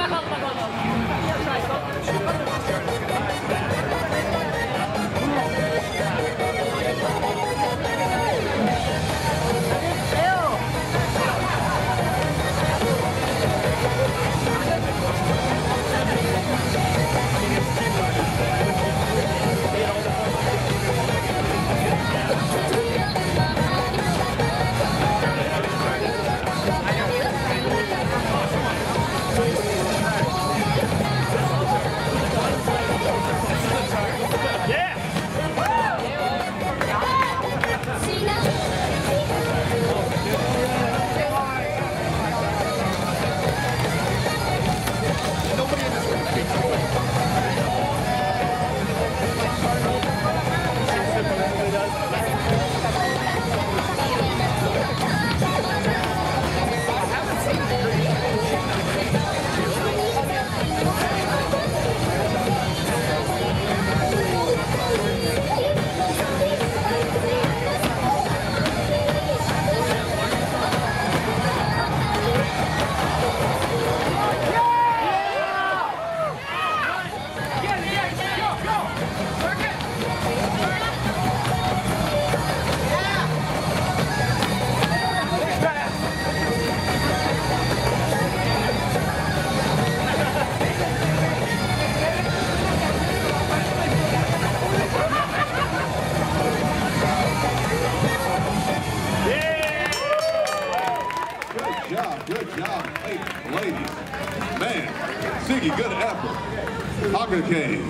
Good job, ladies. Man, Figgy, good effort. Harukaze,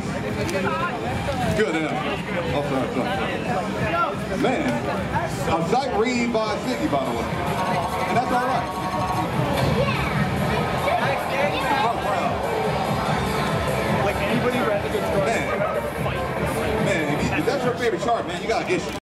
good effort. Oh, sorry. Man, a sight read by Figgy, by the way. And that's all right. Like anybody read the good story, Man, if that's your favorite chart, man, you got an issue.